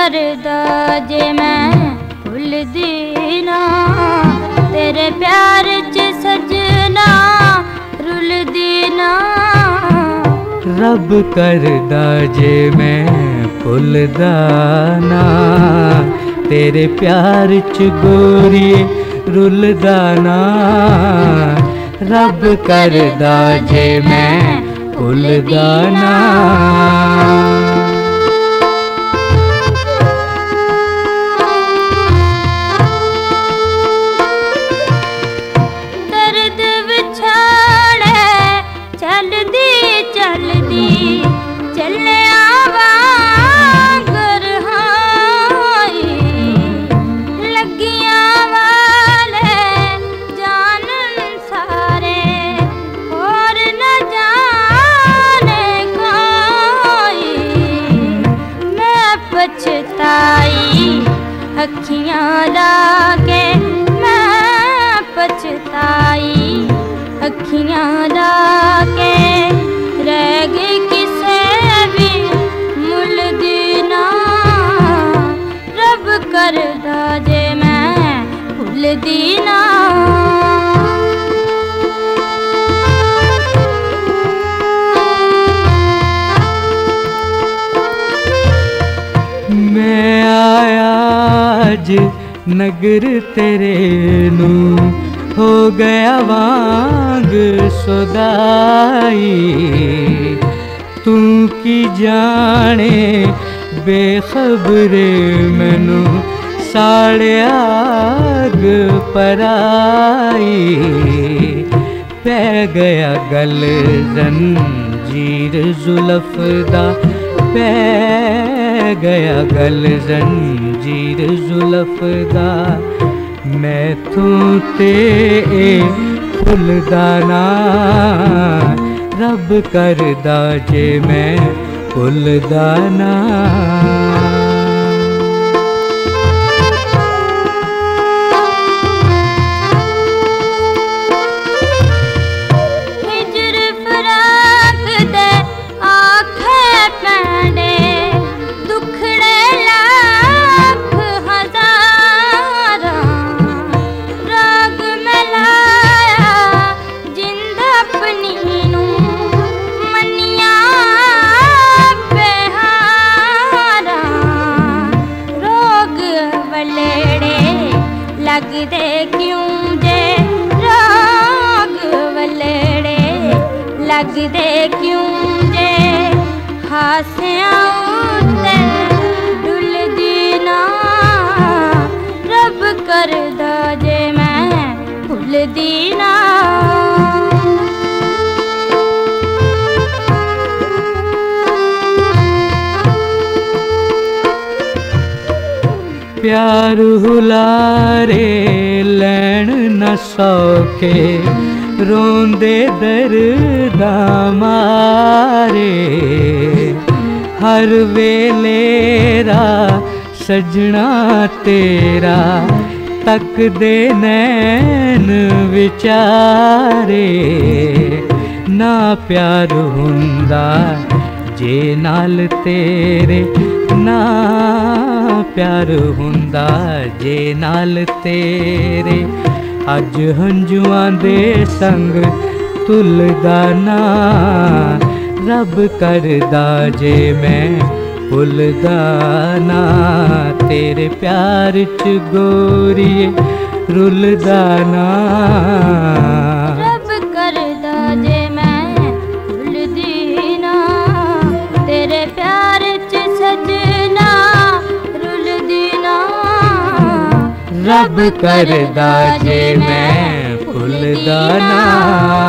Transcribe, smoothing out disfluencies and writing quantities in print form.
करदा जे मैं भुलदी ना, तेरे प्यार च सजना रुलदी ना। रब करदा जे मैं भुलदा ना, तेरे प्यार च गोरिए रुलदा ना। रब करदा जे मैं भुलदा ना। दर्द विछाड़े चलदी चलदी चलिया वांगर हाई, लगियां वाले जानन सारे और न जाने कोई। मैं पछताई अखियां लाके, मैं पछताई अखियां लाके, रह गई किसे भी मुल दीना। रब करदा जे मैं भुलदी ना। मैं आया अज नगर तेरे नू, हो गया वांग सुदाई। तू की जाने बेखबरे मैनू साड़िया आग पराई। पै गया गल जंजीर जुल्फ दा, पै गया गल जंजीर जुल्फ दा। मैं तू ते भुलदा ना, रब करदा जे मैं भुलदा ना। हिजर फराक दे आखे पैंडे, दुखड़े लाख हजारा। राग में लाया जिंद अपनी नू, मनिया बेहारा। रोग वलेड़े लगदे क्यों जे, रोग वलेड़े लगदे क्यों जे। हासियां उत्ते डुलदी ना, रब करदा जे मैं भुलदी ना। प्यार हुलारे लैन न सौखे, रोंदे दर्दा मारे। हर वेले रा सजना तेरा, तक दे नैन विचारे। ना प्यार हुंदा जे नाल तेरे, ना प्यार हुंदा जे नाल तेरे। अज हंजुआं दे संग तुलदा ना, रब करदा जे मैं भुलदा ना। तेरे प्यार च गोरिए रुलदा ना। रब करदा जे मैं भुलदी ना, तेरे प्यार च सजना रुलदी ना। रब करदा जे मैं भुलदा ना।